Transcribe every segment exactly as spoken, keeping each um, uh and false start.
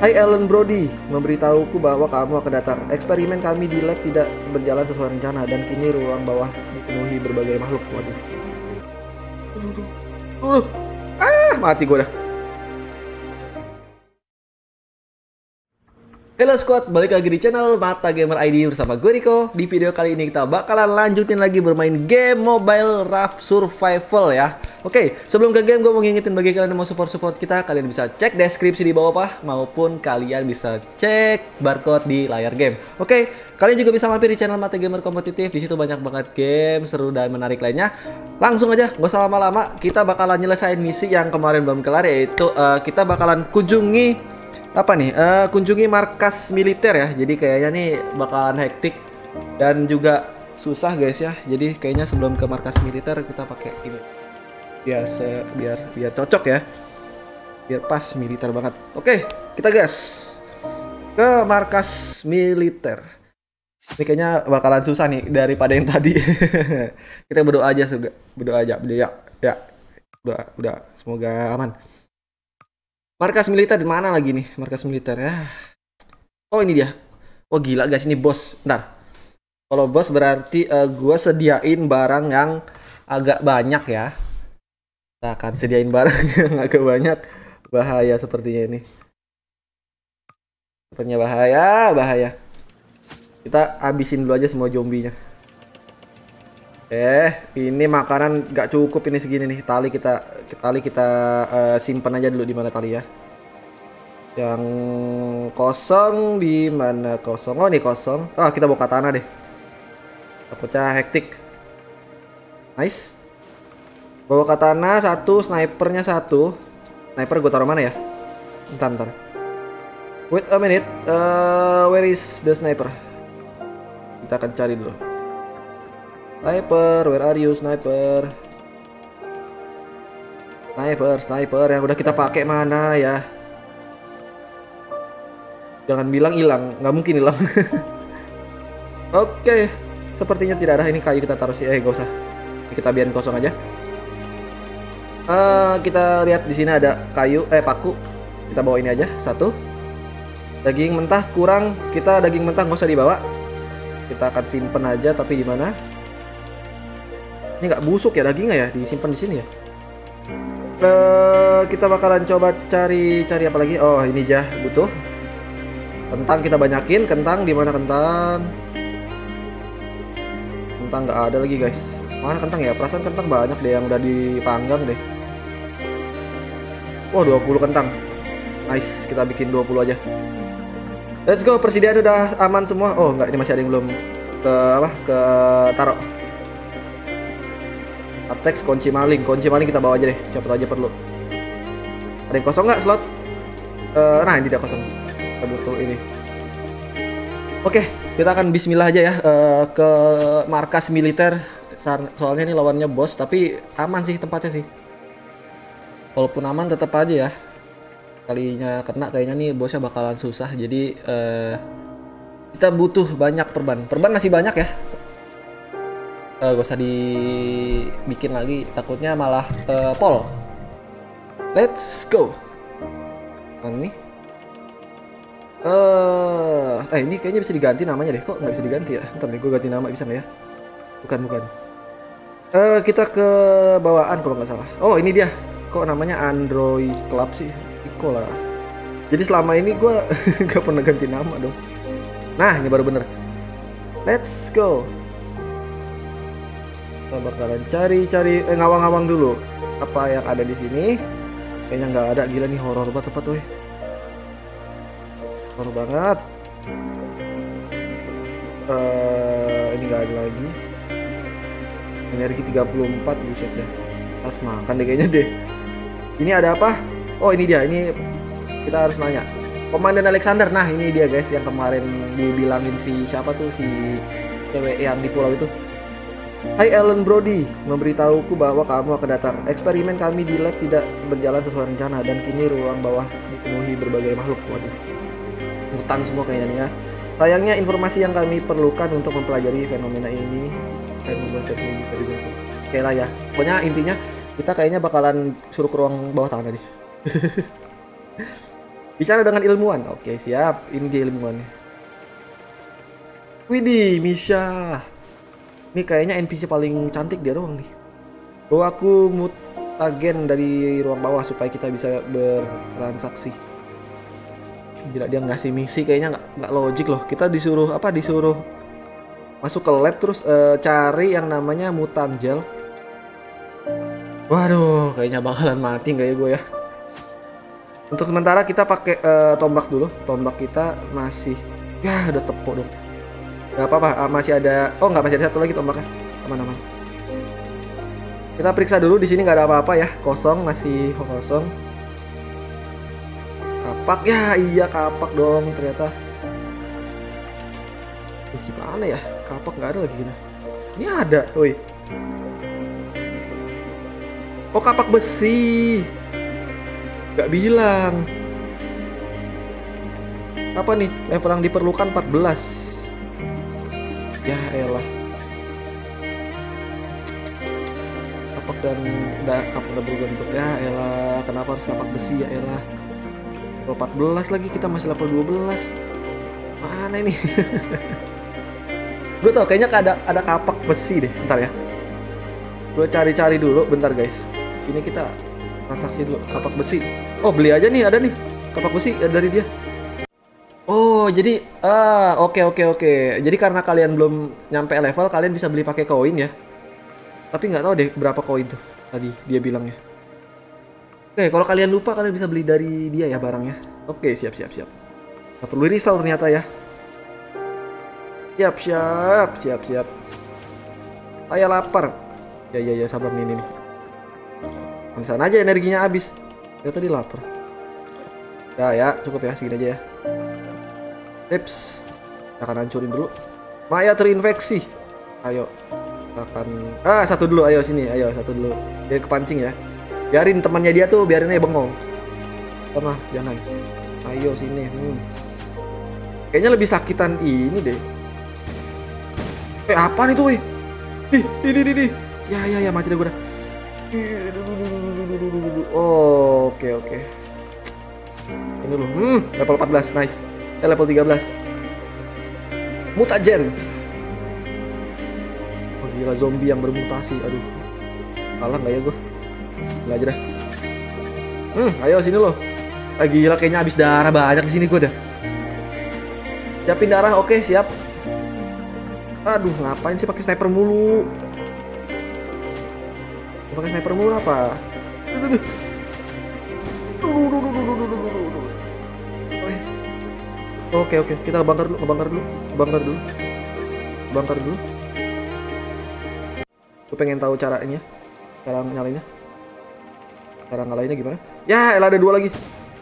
Hai Ellen Brody, memberitahuku bahwa kamu akan datang. Eksperimen kami di lab tidak berjalan sesuai rencana dan kini ruang bawah dipenuhi berbagai makhluk. Waduh. Uh, ah, mati gue dah. Halo squad, balik lagi di channel Mata Gamer I D bersama gue Rico. Di video kali ini kita bakalan lanjutin lagi bermain game Mobile Raft Survival ya. Oke, sebelum ke game gue mau ngingetin bagi kalian yang mau support-support kita, kalian bisa cek deskripsi di bawah maupun kalian bisa cek barcode di layar game. Oke, kalian juga bisa mampir di channel Mata Gamer Kompetitif. Di situ banyak banget game seru dan menarik lainnya. Langsung aja, gak usah lama-lama, kita bakalan nyelesain misi yang kemarin belum kelar, yaitu uh, kita bakalan kunjungi apa nih uh, kunjungi markas militer ya. Jadi kayaknya nih bakalan hektik dan juga susah guys ya. Jadi kayaknya sebelum ke markas militer kita pakai ini biar se biar biar cocok ya, biar pas militer banget. Oke, kita gas ke markas militer. Ini kayaknya bakalan susah nih daripada yang tadi. Kita berdoa aja, juga berdoa aja, berdoa ya, udah udah semoga aman. Markas militer di mana lagi nih? Markas militer ya. Oh, ini dia. Oh, gila guys, ini bos. Bentar. Kalau bos berarti uh, gue sediain barang yang agak banyak ya. Kita akan sediain barang yang agak banyak. Bahaya sepertinya ini. Sepertinya bahaya, bahaya. Kita habisin dulu aja semua zombinya. Eh, ini makanan nggak cukup ini segini nih. Tali kita, tali kita uh, simpan aja dulu di mana tali ya. Yang kosong di mana kosong? Oh, ini kosong. Ah, kita bawa katana deh. Takutnya hektik. Nice. Bawa katana satu, snipernya satu. Sniper gue taruh mana ya? Bentar, bentar. Wait a minute. Uh, where is the sniper? Kita akan cari dulu. Sniper, where are you sniper? Sniper, sniper yang udah kita pakai mana ya? Jangan bilang hilang, nggak mungkin hilang. Oke, sepertinya tidak ada. Ini kayu kita taruh sih, eh gak usah. Ini kita biarin kosong aja. Uh, kita lihat di sini ada kayu, eh paku. Kita bawa ini aja satu. Daging mentah kurang, kita daging mentah nggak usah dibawa. Kita akan simpen aja, tapi di mana? Ini nggak busuk ya dagingnya ya, disimpan di sini ya. Uh, kita bakalan coba cari cari apa lagi? Oh, ini aja butuh. Kentang kita banyakin, kentang di mana kentang? Kentang nggak ada lagi guys. Mana kentang ya? Perasaan kentang banyak deh yang udah dipanggang deh. Oh, dua puluh kentang. Nice, kita bikin dua puluh aja. Let's go, persediaan udah aman semua. Oh, enggak, ini masih ada yang belum ke apa? Ke taruh. Attacks kunci maling, kunci maling kita bawa aja deh, siapa tahu aja perlu. Ada yang kosong nggak slot? Uh, nah, ini dia kosong. Kita butuh ini. Oke, kita akan bismillah aja ya uh, ke markas militer. Soalnya ini lawannya bos, tapi aman sih tempatnya sih. Walaupun aman tetap aja ya. Kalinya kena kayaknya nih bosnya bakalan susah. Jadi uh, kita butuh banyak perban. Perban masih banyak ya. Uh, gak usah dibikin lagi, takutnya malah uh, pol. Let's go. Mana nih? Uh, eh ini kayaknya bisa diganti namanya deh. Kok nggak bisa diganti ya? Ntar deh gue ganti nama, bisa nggak ya? Bukan bukan. Uh, kita ke bawaan kalau nggak salah. Oh, ini dia. Kok namanya Android Club sih? Iko lah. Jadi selama ini gue nggak pernah ganti nama dong. Nah, ini baru bener. Let's go. Kita bakalan cari-cari eh, ngawang-ngawang dulu apa yang ada di sini. Kayaknya nggak ada. Gila nih, horor banget tempat weh. Horor banget. Uh, ini nggak ada lagi. Energi tiga puluh empat, buset ya. Harus makan deh kayaknya deh. Ini ada apa? Oh, ini dia. Ini kita harus nanya. Komandan Alexander. Nah, ini dia guys yang kemarin dibilangin si siapa tuh, si cewek yang di pulau itu. Hai Ellen Brody, memberitahuku bahwa kamu akan datang. Eksperimen kami di lab tidak berjalan sesuai rencana dan kini ruang bawah dipenuhi berbagai makhluk. Waduh, hutan semua kayaknya nih ya. Sayangnya informasi yang kami perlukan untuk mempelajari fenomena ini dan membuat versi dari bentuk. Oke lah ya, pokoknya intinya kita kayaknya bakalan suruh ke ruang bawah tanah tadi. Bicara dengan ilmuwan. Oke, siap. Ini dia ilmuwannya. Widih, Misha. Ini kayaknya N P C paling cantik dia doang nih. Bawa aku mutagen dari ruang bawah supaya kita bisa bertransaksi. Gila, dia ngasih misi kayaknya nggak nggak logik loh. Kita disuruh apa? Disuruh masuk ke lab terus uh, cari yang namanya mutant gel. Waduh, kayaknya bakalan mati nggak ya gue ya. Untuk sementara kita pakai uh, tombak dulu. Tombak kita masih ya udah tepuk dong. Gak apa-apa, uh, masih ada. Oh nggak, masih ada satu lagi tombaknya. Aman-aman. Kita periksa dulu di sini nggak ada apa-apa ya. Kosong, masih kosong. Kapak ya, iya kapak dong ternyata. Uh, gimana ya? Kapak nggak ada lagi gini. Ini ada, woi. Oh kapak besi. Gak bilang. Apa nih? Level yang diperlukan empat belas. Ya elah. Kapak dan udah kapak udah berubah bentuk. Ya elah, kenapa harus kapak besi ya elah. Level empat belas lagi, kita masih level dua belas. Mana ini? Gue tau kayaknya ada ada kapak besi deh. Bentar ya. Gue cari-cari dulu bentar guys. Ini kita transaksi dulu kapak besi. Oh beli aja nih, ada nih kapak besi ya, dari dia. Oh jadi ah oke oke oke. Jadi karena kalian belum nyampe level, kalian bisa beli pakai koin ya. Tapi nggak tahu deh berapa koin tuh tadi dia bilangnya. Oke, kalau kalian lupa kalian bisa beli dari dia ya barangnya. Oke, siap siap siap. Nggak perlu risau ternyata ya. Siap siap siap siap. Saya lapar. Ya ya ya, sabar nih nih. nih. Di sana aja energinya habis. Ya tadi lapar. Ya ya, cukup ya segini aja ya. Tips. Kita akan hancurin dulu. Maya terinfeksi. Ayo. Kita akan ah satu dulu, ayo sini, ayo satu dulu. Dia kepancing ya. Biarin temannya dia tuh, biarin aja bengong. Sama, jangan. Ayo sini. Hmm. Kayaknya lebih sakitan ini deh. Eh apa nih tuh, weh? Ih, di di di. Ya ya ya, mati deh gue dah. Oh, oke oke. Ini dulu. Hmm, level empat belas, nice. Eh, level tiga belas. Mutagen. Oh, gila, zombie yang bermutasi. Aduh. Kalah nggak ya gue? Gila aja dah. Hmm, ayo sini loh. Ah, gila, kayaknya habis darah banyak di sini gue dah. Siapin darah, oke, siap. Aduh, ngapain sih pakai sniper mulu? Pakai sniper mulu apa? Oke oke, kita bangkar dulu, bangkar dulu, bangkar dulu, bangkar dulu. Gue pengen tahu caranya, cara nyalainnya, cara ngalahinnya gimana? Ya, elah ada dua lagi.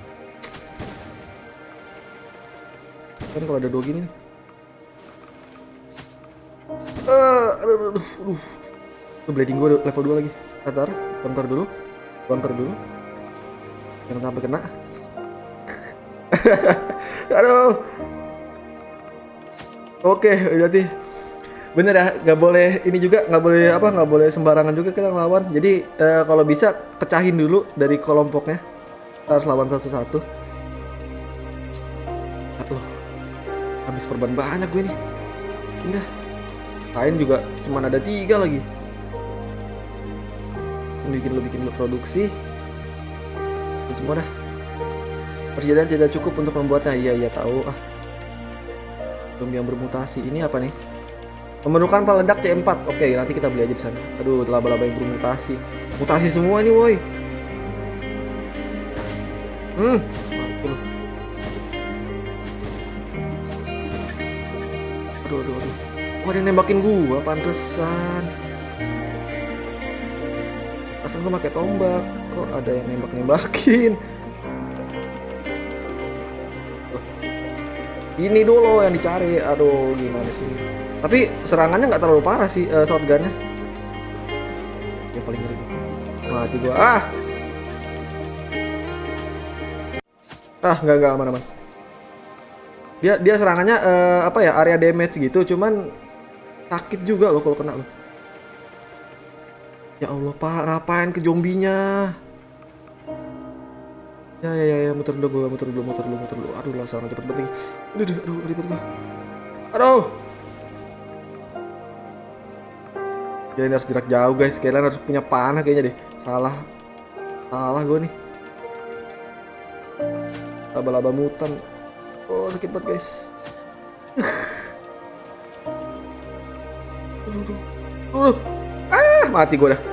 Kan kalau ada dua gini nih. Uh, aduh, aduh, aduh, aduh. Tuh bleeding gue level dua lagi. Bentar, bangkar dulu, bangkar dulu. Jangan sampai kena. Aduh. Oke, jadi bener ya, nggak boleh ini juga, nggak boleh apa, nggak boleh sembarangan juga kita ngelawan. Jadi eh, kalau bisa pecahin dulu dari kelompoknya. Kita harus lawan satu-satu. Aduh, habis korban banyak gue nih. Udah. Kain juga cuma ada tiga lagi. Bikin lo bikin lo produksi. Dan semua dah. Persediaan tidak cukup untuk membuatnya. Iya iya tahu ah. Zombie yang bermutasi ini apa nih? Memerlukan peledak C empat. Oke, nanti kita beli aja di sana. Aduh, laba-laba yang bermutasi. Mutasi semua nih, woi. Hmm. Aduh. Aduh, aduh, aduh. Wah, ada yang nembakin gua, pantesan. Asal gua pakai tombak. Kok ada yang nembak-nembakin? Ini dulu yang dicari. Aduh, gimana sih? Tapi serangannya nggak terlalu parah sih uh, shotgunnya. Yang paling ngeri. Mati gua. Ah. Ah, nggak nggak aman-aman. Dia dia serangannya uh, apa ya? Area damage gitu, cuman sakit juga loh kalau kena loh. Ya Allah, Pak, ngapain ke zombinya? Ya ya ya, ya. Muter dulu gue, muter dulu, muter dulu, muter dulu. Aduh langsung cepet banget lagi. Aduh, aduh, aduh, ribet gue. Aduh. Ya ini harus gerak jauh guys. Kalian harus punya panah kayaknya deh. Salah, salah gue nih. Laba-laba mutan. Oh sakit banget guys. Aduh, aduh, aduh. Ah mati gue dah.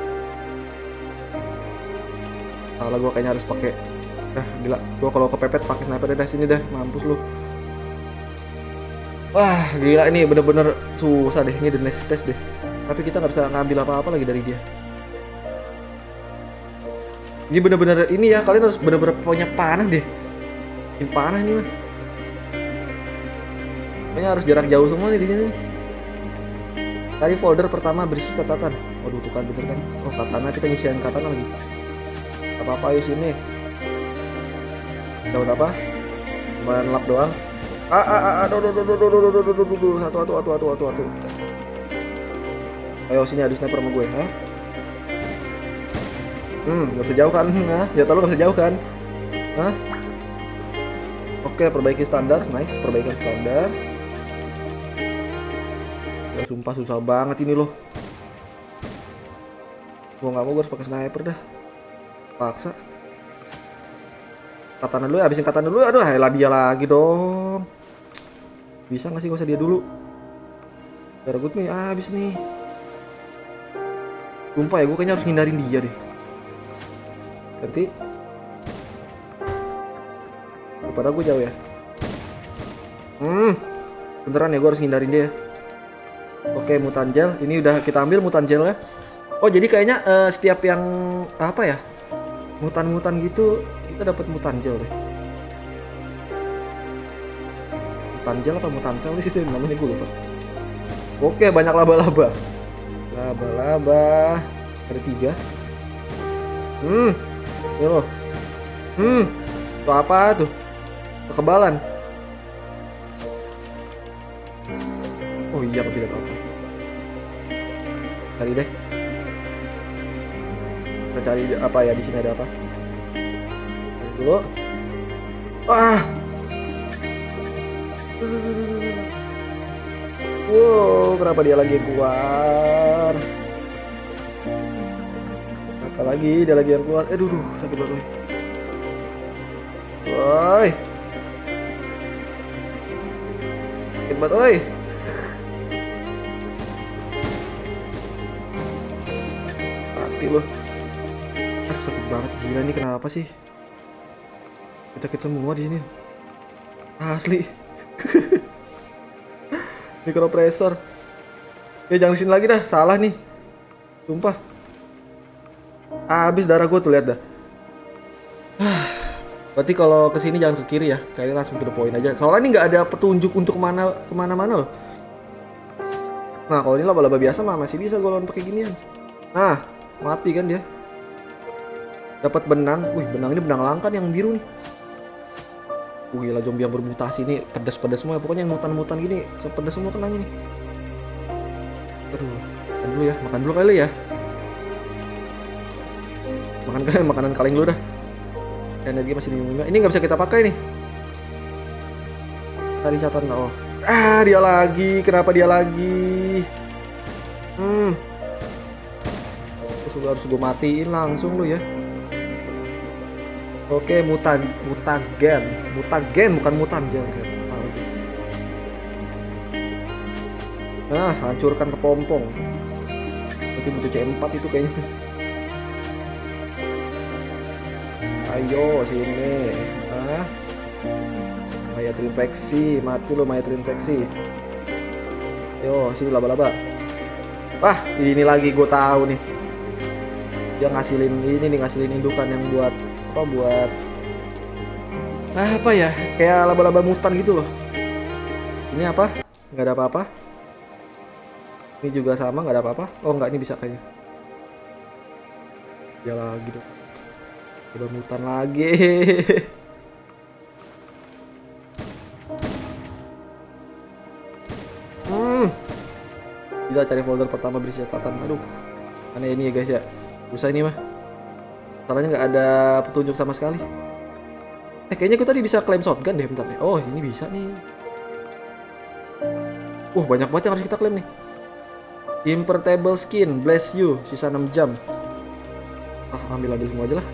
Salah gue kayaknya harus pakai. Dah gila, gua kalau kepepet pakai sniper dah sini dah, mampus lu. Wah gila, ini bener-bener susah deh, ini the next test deh. Tapi kita nggak bisa ngambil apa-apa lagi dari dia. Ini bener-bener ini ya, kalian harus bener-bener punya panah deh. Ini panah nih mah. Kayaknya harus jarak jauh semua nih di sini. Cari folder pertama berisi catatan. Waduh tuh kan bener kan. Oh katana, kita ngisiin katana lagi. Apa-apa ayo sini. Dapat apa? Cuman lap doang. Ah ah ah aduh aduh aduh aduh aduh aduh aduh satu satu satu satu satu satu. Ayo sini ada sniper sama gue, ha? Hmm, nggak bisa jauh kan? Nah, senjata lu nggak bisa jauh kan? Hah? Oke, perbaiki standar, nice, perbaikan standar. Ya sumpah susah banget ini loh. Gua nggak mau, gue harus pakai sniper dah. Paksa. Katana dulu ya, habisin katana dulu. Aduh, elah dia lagi dong. Bisa nggak sih, gak usah dia dulu. Darah gue nih, ah, habis nih. Sumpah ya, gue kayaknya harus ngindarin dia deh. Nanti daripada gue jauh ya. Hmm, beneran ya, gue harus ngindarin dia. Oke, mutant gel. Ini udah kita ambil mutant gel ya. Oh, jadi kayaknya uh, setiap yang apa ya, mutan-mutan gitu, kita dapat mutant gel deh. Mutant gel apa mutant cell sih itu namanya, gue lupa. Oke, banyak laba-laba. Laba-laba ada tiga. Hmm, ya loh. Hmm, itu apa tuh? Kekebalan. Oh iya, apa tidak apa-apa. Cari deh. Kita cari apa ya, di sini ada apa? Cari dulu. Ah. Wow, kenapa dia lagi keluar? Apa lagi? Dia lagi yang keluar. Eh, duh, duh, sakit banget. Woi. Sakit banget, woi. Mati loh. Aduh, sakit banget, gila nih, kenapa sih? Sakit semua di sini. Asli. Mikropressor. Ya jangan sini lagi dah, salah nih. Sumpah. Habis darah gue tuh, lihat dah. Berarti kalau ke sini jangan ke kiri ya. Kayaknya langsung to the point aja. Soalnya ini nggak ada petunjuk untuk mana kemana-mana loh. Nah kalau ini laba-laba biasa mah masih bisa gue lawan pakai ginian. Nah mati kan dia. Dapat benang. Wih, benang ini benang langka nih, yang biru nih. Uh, gila, zombie yang bermutasi nih, pedas-pedas semua. Pokoknya yang mutan-mutan gini sepedas semua kenanya nih. Aduh, makan dulu ya, makan dulu kali ya. Makan kalian, makanan kaleng dulu dah. Energi masih di lima. Ini nggak bisa kita pakai nih. Cari catatan nggak? Oh, ah dia lagi. Kenapa dia lagi? Hmm. Terus harus gue matiin langsung lu ya. Oke, mutan, mutagen, mutagen bukan mutan jangan. Nah, hancurkan kepompong. Berarti butuh C empat itu kayaknya tuh. Ayo sini. Ah. Mayat terinfeksi, mati lo mayat terinfeksi. Yo, sini laba-laba. Wah, ini lagi gue tahu nih. Dia ngasilin ini nih, ngasilin indukan yang buat apa buat ah, apa ya, kayak laba-laba mutan gitu loh. Ini apa? Nggak ada apa-apa. Ini juga sama, nggak ada apa-apa. Oh nggak, ini bisa kayaknya. Ya lagi dong. Udah mutan lagi. Hmm. Kita cari folder pertama berisi catatan. Aduh, aneh ini ya guys ya. Susah ini mah. Salahnya nggak ada petunjuk sama sekali. Eh kayaknya gue tadi bisa klaim shotgun deh, bentar nih. Oh ini bisa nih. Uh banyak banget yang harus kita klaim nih. Importable skin, bless you, sisa enam jam. Ah ambil ambil semua aja lah.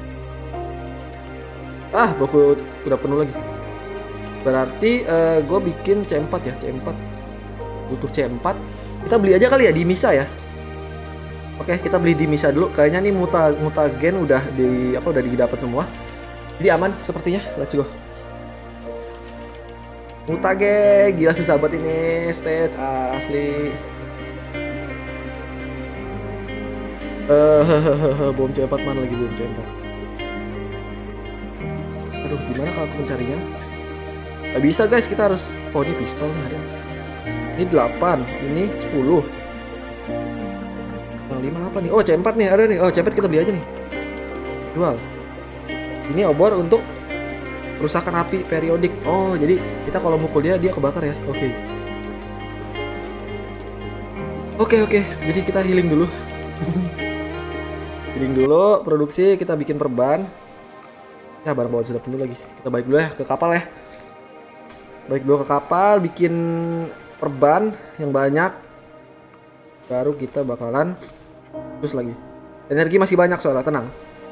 Ah buku udah penuh lagi. Berarti uh, gue bikin C empat ya, C empat. Butuh C empat. Kita beli aja kali ya di Misa ya. Oke kita beli di Misa dulu. Kayaknya nih muta mutagen udah di apa udah didapat semua. Jadi aman sepertinya. Let's go. Mutage, gila susah banget ini stage asli. Eh, bom C empat mana lagi bom C empat? Aduh, gimana kalau aku mencarinya? Gak bisa guys, kita harus. Oh ini pistol nih ada. Ini delapan, ini sepuluh. Yang lima apa nih? Oh C empat nih ada nih. Oh C empat kita beli aja nih. Jual. Ini obor untuk kerusakan api periodik. Oh, jadi kita kalau mukul dia dia kebakar ya. Oke. Okay. Oke, okay, oke. Okay. Jadi kita healing dulu. Healing dulu, produksi, kita bikin perban. Ya, barang bawaan sudah penuh lagi. Kita balik dulu ya ke kapal ya. Balik dulu ke kapal, bikin perban yang banyak. Baru kita bakalan terus lagi. Energi masih banyak soalnya, tenang.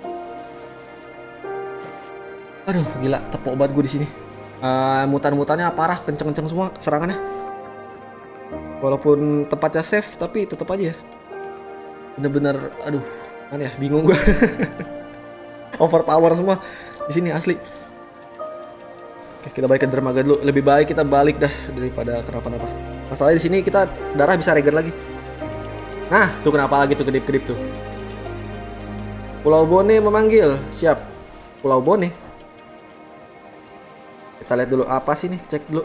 Aduh, gila, tepok banget gue di sini. Uh, mutan-mutannya parah, kenceng-kenceng semua serangannya. Walaupun tempatnya safe, tapi tetap aja ya. Bener-bener, aduh, mana ya, bingung gue. Overpower semua di sini asli. Oke, kita balik ke dermaga dulu. Lebih baik kita balik dah daripada kenapa-napa. Masalahnya di sini kita darah bisa regen lagi. Nah, tuh kenapa lagi tuh kedip-kedip tuh. Pulau Bone memanggil. Siap. Pulau Bone. Kita lihat dulu apa sih nih, cek dulu.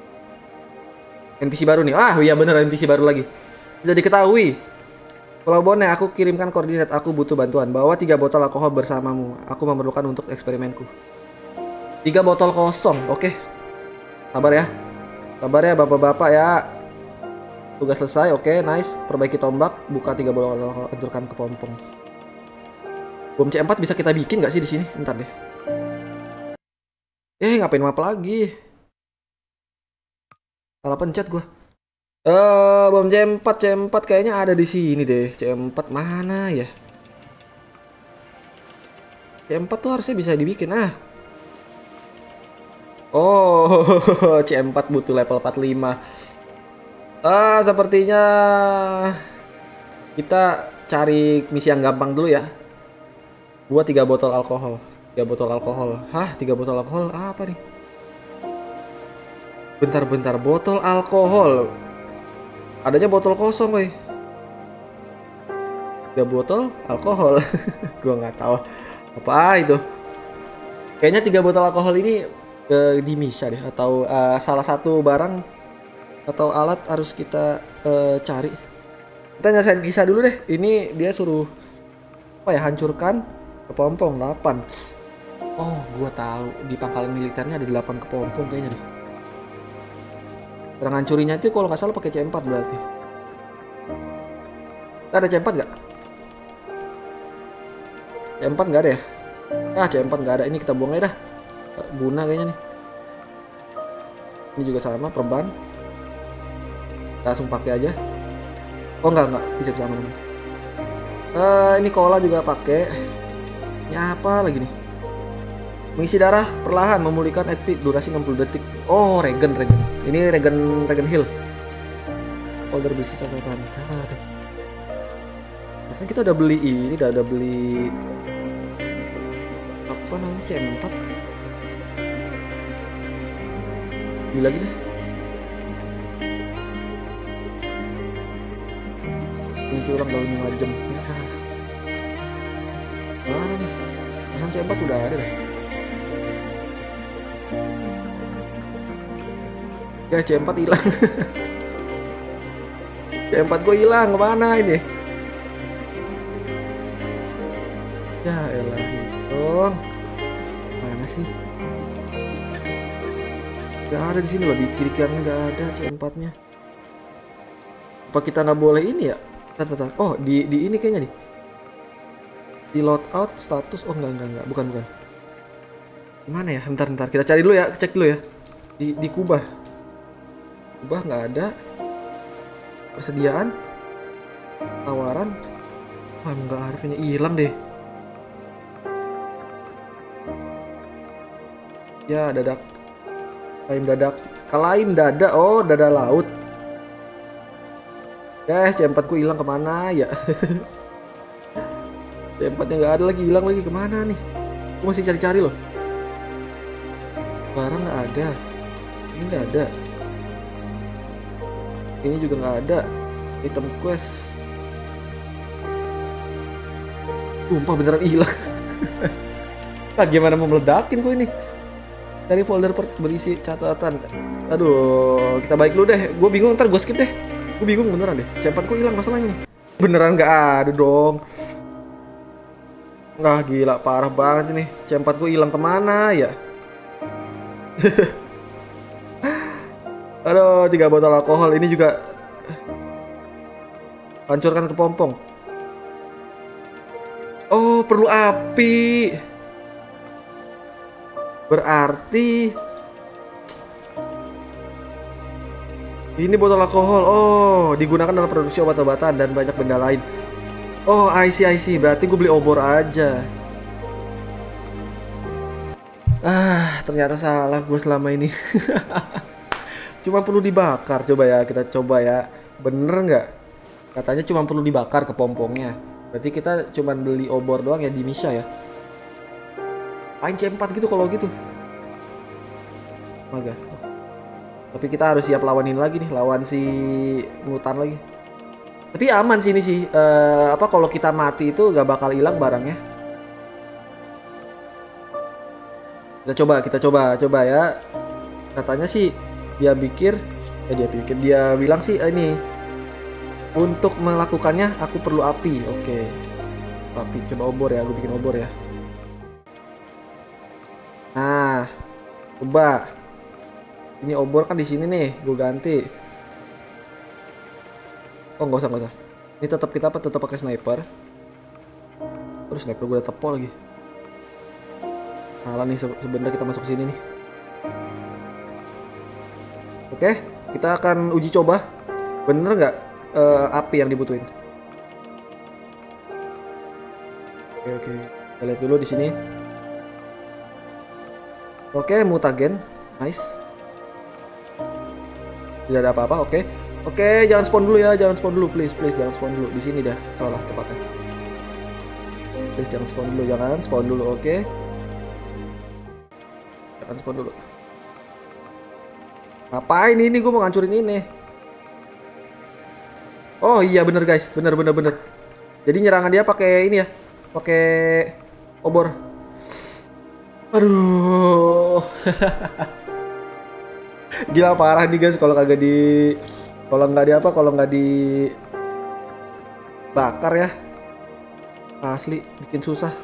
N P C baru nih. Ah, iya bener N P C baru lagi. Sudah diketahui. Pulau Bone, aku kirimkan koordinat. Aku butuh bantuan. Bawa tiga botol alkohol bersamamu. Aku memerlukan untuk eksperimenku. Tiga botol kosong. Oke. Sabar ya. Sabar ya bapak-bapak ya. Tugas selesai. Oke, nice. Perbaiki tombak. Buka tiga botol alkohol. Hancurkan kepompong. Bom C empat bisa kita bikin nggak sih di sini? Bentar deh. Eh, ngapain map lagi? Salah pencet gua. Eh, uh, bom C empat, C empat kayaknya ada di sini deh. C empat mana ya? C empat tuh harusnya bisa dibikin. Ah. Oh, C empat butuh level empat puluh lima. Ah, sepertinya kita cari misi yang gampang dulu ya. Buat tiga botol alkohol. Tiga botol alkohol. Hah, tiga botol alkohol apa nih? Bentar-bentar, botol alkohol. Adanya botol kosong, woi. Tiga botol alkohol. Gua nggak tahu apa itu. Kayaknya tiga botol alkohol ini uh, di Misa deh, atau uh, salah satu barang atau alat harus kita uh, cari. Kita nyelesain Misa dulu deh. Ini dia suruh apa ya? Hancurkan kepompong delapan. Oh, gua tahu di pangkalan militernya ada delapan kepompong kayaknya deh. Cara ngancurinya itu kalau nggak salah pakai C empat berarti. Ada C empat nggak? C empat nggak ada ya? Ah, C empat nggak ada. Ini kita buang aja dah. Guna kayaknya nih. Ini juga sama perban. Langsung pakai aja. Oh enggak enggak bisa sama teman. Uh, ini cola juga pakai. Ini apa lagi nih? Mengisi darah perlahan, memulihkan H P durasi enam puluh detik. Oh, regen regen. Ini regen regen heal. Folder besi catatan. Aduh. Kan kita udah beli ini, udah ada beli apa namanya C empat. Beli lagi deh. Isi ulang dalam lima jam. Ya. Mana nih? Pesan C empat udah ada deh. Ya C empat hilang. C empat gue hilang, kemana ini? Ya elah dong. Mana sih? Gak ada di sini loh, di kiri kanan gak ada C empat-nya. Apa kita nggak boleh ini ya? Tata, oh di di ini kayaknya nih. Di loadout status. Oh enggak enggak enggak, bukan bukan. Gimana ya? Bentar, bentar. Kita cari dulu ya, cek dulu ya. Di, di Kubah. Kubah nggak ada. Persediaan. Tawaran. Wah, nggak harusnya hilang deh. Ya, dadak. Kalaim dadak. Kalaim dada. Oh, dada laut. Guys, C empat ku hilang kemana ya? C empat nya nggak ada lagi, hilang lagi kemana nih? Aku masih cari-cari loh. Barang nggak ada. Ini nggak ada. Ini juga nggak ada. Item quest. Sumpah beneran hilang. Nah, gimana mau meledakin gue ini? Cari folder berisi catatan. Aduh, kita balik dulu deh. Gue bingung, ntar gue skip deh. Gue bingung beneran deh. C empat ku hilang masalahnya nih. Beneran nggak ada dong. Nggak, gila parah banget ini. C empat ku hilang kemana ya? Aduh, tiga botol alkohol ini juga hancurkan kepompong. Oh, perlu api. Berarti ini botol alkohol. Oh, digunakan dalam produksi obat-obatan dan banyak benda lain. Oh, I see, I see. Berarti gue beli obor aja. Ah, ternyata salah gue selama ini. Cuma perlu dibakar. Coba ya, kita coba ya. Bener nggak? Katanya cuma perlu dibakar kepompongnya. Berarti kita cuma beli obor doang ya di Misha ya. Main C empat gitu kalau gitu. Maga. Tapi kita harus siap lawanin lagi nih, lawan si mutan lagi. Tapi aman sih ini sih. Uh, apa kalau kita mati itu gak bakal hilang barangnya. Kita coba, kita coba, coba ya. Katanya sih dia pikir, ya dia pikir, dia bilang sih ini untuk melakukannya aku perlu api. Oke, api. Coba obor ya, gue bikin obor ya. Nah, coba. Ini obor kan di sini nih, gue ganti. Oh, nggak usah, nggak usah. Ini tetap kita apa? Tetap pakai sniper. Terus sniper gue udah tepo lagi. Salah nih, sebenarnya kita masuk sini nih. Oke, kita akan uji coba. Bener nggak uh, api yang dibutuhin? Oke, oke. Kita lihat dulu di sini. Oke, mutagen. Nice. Tidak ada apa-apa, oke. Oke, jangan spawn dulu ya, jangan spawn dulu, please, please, jangan spawn dulu. Di sini dah, salah tepatnya. Please, jangan spawn dulu, jangan spawn dulu, oke. Jangan spawn dulu. Ngapain ini? Gue mau ngancurin ini. Oh iya, bener guys, bener, bener, bener. Jadi nyerangan dia pakai ini ya, pakai obor. Aduh. Gila parah nih guys kalau kagak di kalau nggak di apa kalau nggak di bakar ya. Asli bikin susah.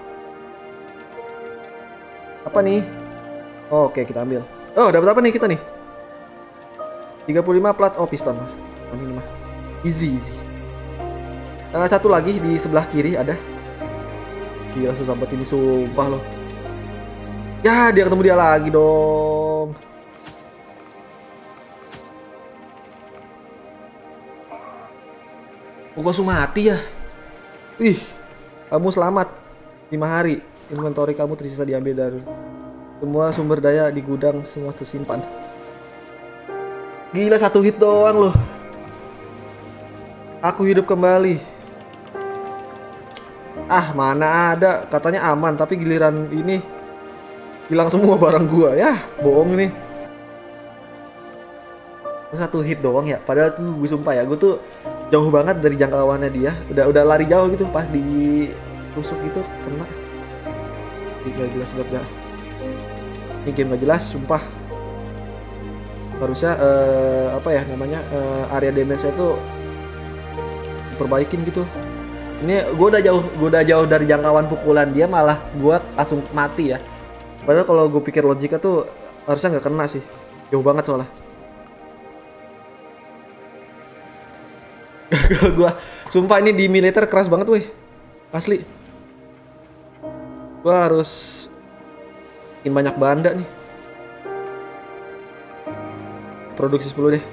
Apa nih? Oh, oke, kita ambil. Oh, dapat apa nih kita nih? tiga puluh lima plat. Oh, piston. Ini mah. Easy, easy. Uh, satu lagi di sebelah kiri ada. Gila susah banget ini, sumpah loh. Ya, dia ketemu dia lagi dong. Oh, gue langsung mati ya. Ih, kamu selamat. lima hari. Inventory kamu tersisa diambil dari semua sumber daya di gudang, semua tersimpan. Gila, satu hit doang loh. Aku hidup kembali. Ah, mana ada. Katanya aman, tapi giliran ini hilang semua barang gua. Ya, bohong nih. Satu hit doang ya. Padahal tuh gue sumpah ya, gue tuh jauh banget dari jangkauannya dia. Udah udah lari jauh gitu, pas ditusuk gitu kena. Gak jelas banget dah. Ini game gak jelas, sumpah. Harusnya uh, apa ya namanya uh, area damage-nya tuh diperbaikin gitu. Ini gue udah jauh, gue udah jauh dari jangkauan pukulan dia, malah gue langsung mati ya. Padahal kalau gue pikir logika tuh harusnya nggak kena sih, jauh banget soalnya. Gue sumpah ini di militer keras banget weh, asli. Gue harus Makin banyak banda nih. Produksi sepuluh deh.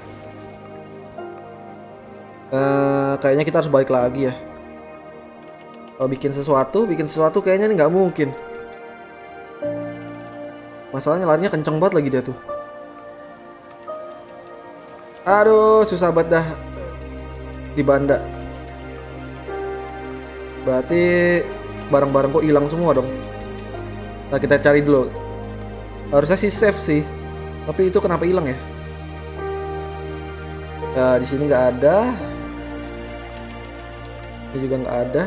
Uh, kayaknya kita harus balik lagi ya. Kalau bikin sesuatu, bikin sesuatu kayaknya ini nggak mungkin. Masalahnya larinya kenceng banget lagi dia tuh. Aduh, susah banget dah di banda. Berarti barang-barang kok hilang semua dong. Nah, kita cari dulu. Harusnya sih save sih. Tapi itu kenapa hilang ya? Nah, di sini nggak ada. Ini juga nggak ada.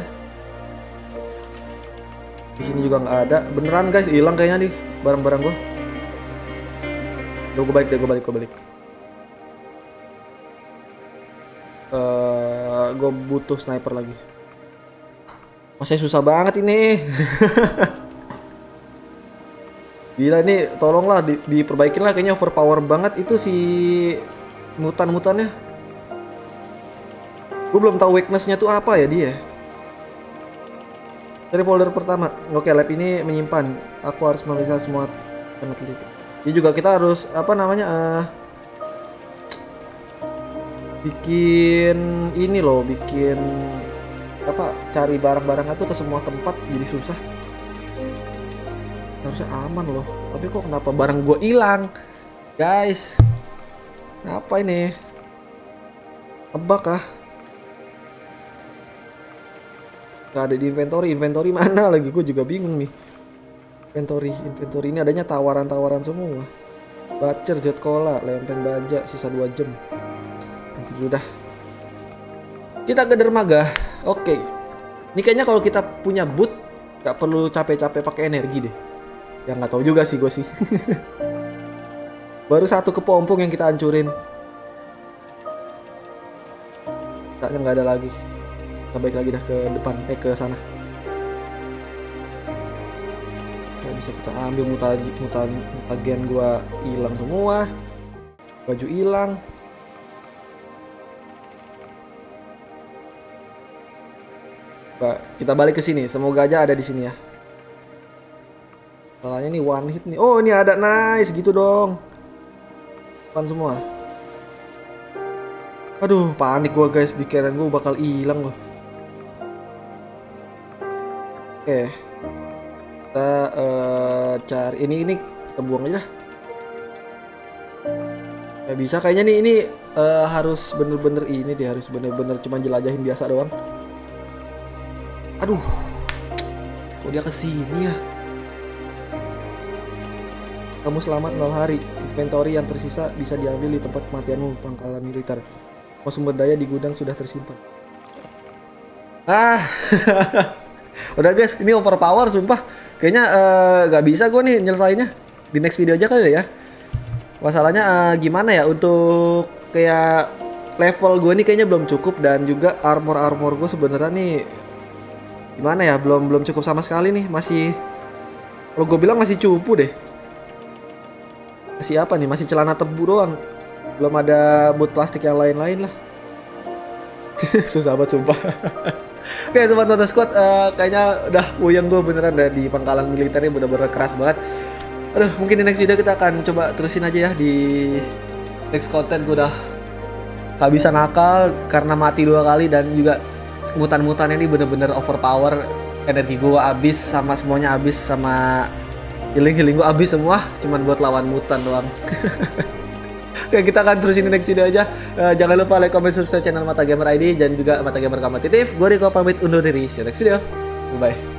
Di sini juga nggak ada. Beneran guys, hilang kayaknya nih barang-barang gua. Duh, gue balik deh, gue balik, gue balik. Uh, gue butuh sniper lagi. Masih susah banget ini. Gila nih, tolonglah di, diperbaikin lah, kayaknya overpower banget itu si mutan-mutannya. Gue belum tahu weakness-nya tuh apa ya dia. Dari folder pertama. Oke, lab ini menyimpan. Aku harus memeriksa semua peneliti. Ini juga kita harus apa namanya uh, bikin ini loh, bikin apa, cari barang-barang itu ke semua tempat jadi susah. Harusnya aman loh, tapi kok kenapa barang gue hilang, guys? Apa ini? Kebak kah? Gak ada di inventory. Inventory mana lagi? Gue juga bingung nih. Inventory, inventory ini adanya tawaran-tawaran semua. Bacer, jet cola, lempeng baja, sisa dua jam. Nanti dulu dah. Kita ke dermaga. Oke. Ini kayaknya kalau kita punya boot gak perlu capek-capek pakai energi deh. Ya nggak tahu juga sih gue sih. Baru satu kepompong yang kita hancurin. Kayaknya nggak ada lagi. Kita balik lagi dah ke depan, eh ke sana. Nggak bisa kita ambil, mutan mutan bagian gua hilang semua. Baju hilang. Kita balik ke sini. Semoga aja ada di sini ya. Salahnya nih one hit nih. Oh, ini ada, nice gitu dong. Pan semua. Aduh, panik gua guys, dikirain gua bakal hilang loh. Oke. Kita uh, cari ini ini kita buang aja dah. Gak bisa kayaknya nih, ini uh, harus bener-bener ini dia, harus bener-bener cuma jelajahin biasa doang. Aduh. Kok dia kesini ya? Kamu selamat nol hari. Inventory yang tersisa bisa diambil di tempat kematianmu, pangkalan militer. Oh, sumber daya di gudang sudah tersimpan. Ah. Udah guys, ini overpower sumpah. Kayaknya uh, gak bisa gue nih nyelesainnya. Di next video aja kali ya. Masalahnya uh, gimana ya, untuk kayak level gue nih kayaknya belum cukup. Dan juga armor-armor gue sebenarnya nih gimana ya, belum belum cukup sama sekali nih. Masih, kalau gue bilang masih cupu deh. Masih apa nih, masih celana tebu doang. Belum ada boot plastik yang lain-lain lah. Susah banget sumpah. Oke sobat Mata Squad, uh, kayaknya udah puyeng gue beneran deh di pangkalan militer ini, bener-bener keras banget. Aduh, mungkin di next video kita akan coba terusin aja ya. Di next content gue udah gak bisa nakal karena mati dua kali. Dan juga mutan-mutan ini bener-bener overpower. Energi gue habis, sama semuanya habis, sama healing-healing gue habis semua. Cuman buat lawan mutan doang. Oke, kita akan terus ini next video aja. Uh, jangan lupa like, comment, subscribe channel Mata Gamer I D dan juga Mata Gamer Kompetitif. Gue Riko pamit undur diri. See you next video. Bye bye.